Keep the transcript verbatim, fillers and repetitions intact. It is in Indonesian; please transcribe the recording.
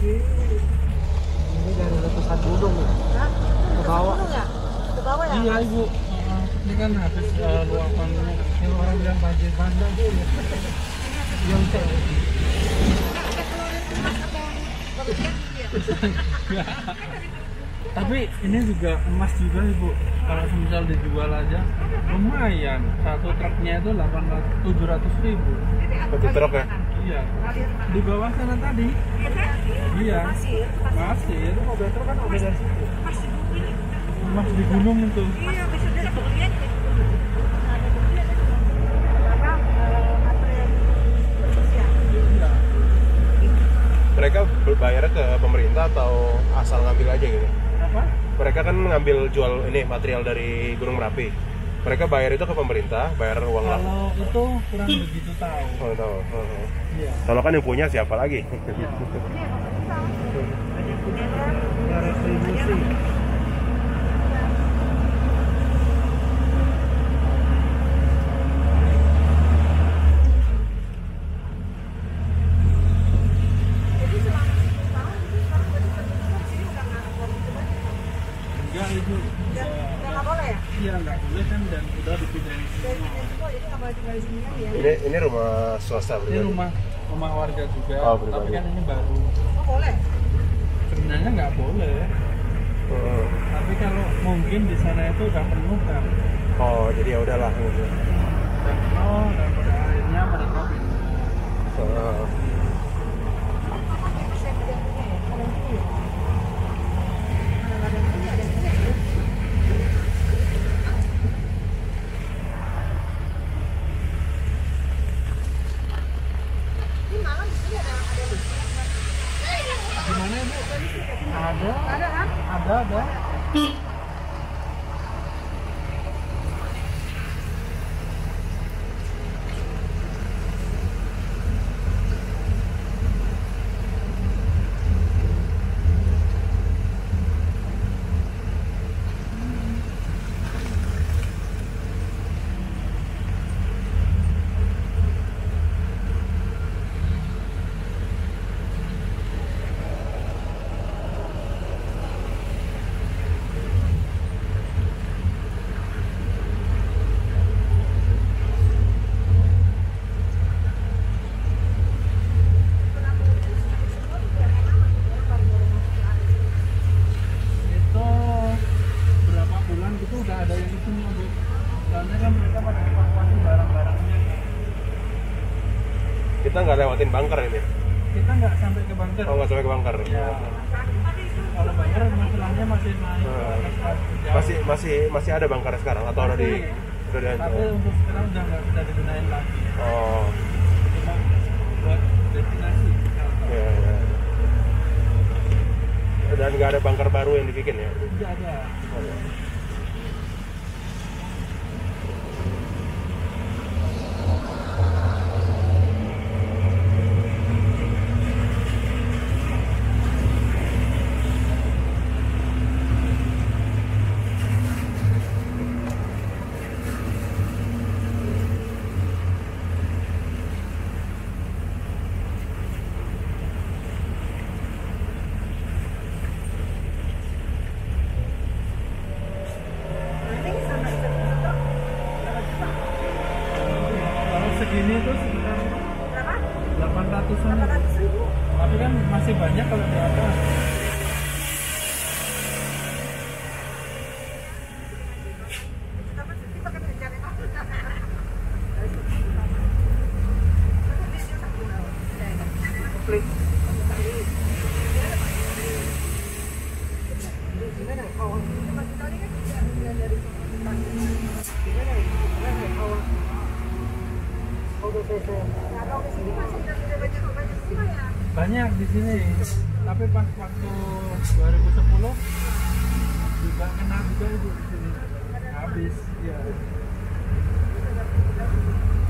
Ini dari letusan gunung ya? Hah? Ke bawah. Gunung ya? Ke bawah ya? Iya ibu, uh, ini kan habis uh, luapan yang orang bilang banjir bandang tuh ya. Yang saya tapi ini juga emas juga ibu, kalau semisal dijual aja lumayan, satu truknya itu delapan ratus tujuh ratus ribu. Satu truk ya? Iya, di bawah sana tadi. Iya, Pasir, masih itu mobil truk kan mobil dari situ. Emas di gunung itu. iya, bisa dari pembelian ya. Apa, eh, material khusus ya? Iya. Mereka bayarnya ke pemerintah atau asal ngambil aja gitu? Apa? Mereka kan ngambil jual ini material dari Gunung Merapi. Mereka bayar itu ke pemerintah, bayar uang lah. Kalau itu kurang begitu tahu. Oh, tahu. Oh. Iya. Kalau kan yang punya siapa lagi? Iya. Ada retribusi. Jadi selama sepuluh tahun itu sekarang udah ditentukan sini udah nggak boleh itu banyak. Enggak ibu. Udah udah nggak boleh ya? Iya nggak boleh kan, dan udah dipindahin Dari semua. pindah semua jadi nggak boleh tinggal di sini lagi ya? Ini ini rumah swasta Ini berarti. rumah rumah warga juga, Oh, pribadi. tapi kan ini baru. Oh boleh? Sebenarnya nggak boleh, Hmm. tapi kalau mungkin di sana itu udah penuh kan. Oh, jadi ya udahlah. Gitu. Dan penuh, dan pada akhirnya mereka pindah. Oh. Bisa ada yang punya ya? Ada yang punya ya? Mana nggak ada yang punya, ada yang punya ya? Ini malam di sini ada ada listrik kan? Gimana ibu? Ada, Ada kan? ada, ada. Itu berapa bulan gitu udah ada yang itunya bu. Soalnya kan mereka pada evakuasi barang-barangnya. Kita nggak lewatin bunker ini. Kita nggak sampai ke bunker. Oh, nggak sampai ke bunker. Ya. Kalau bunker masalahnya masih naik. Hmm. ke atas jauh. Masih masih masih ada bunker sekarang atau udah di udah Tapi dihancur? untuk sekarang udah nggak bisa digunain lagi. Oh, Cuma buat destinasi. ya, ya. Dan nggak ada bunker baru yang dibikin ya? Tidak ada. Kalau segini tuh sekitar Berapa? delapan ratusan. delapan ratus ribu. Tapi kan masih banyak kalau di atas. Kita kan kita kan mencari apa? Klik. Gimana? Awal itu masih tadi kan tidak dari gimana ya? Gimana awal? Oh, udah selesai. Nah, kalau di sini masih tidak tidak banyak banyak sih ya. Banyak di sini. Tapi pas waktu dua ribu sepuluh juga kena juga itu di sini. Habis ya.